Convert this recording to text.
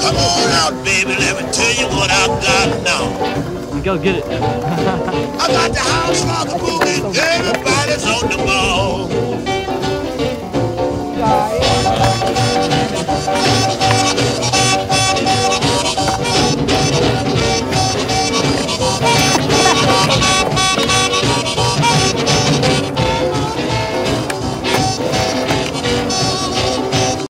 Come on out, baby, let me tell you what I've got now. You go get it. I got the house rock boogie, everybody's on the ball.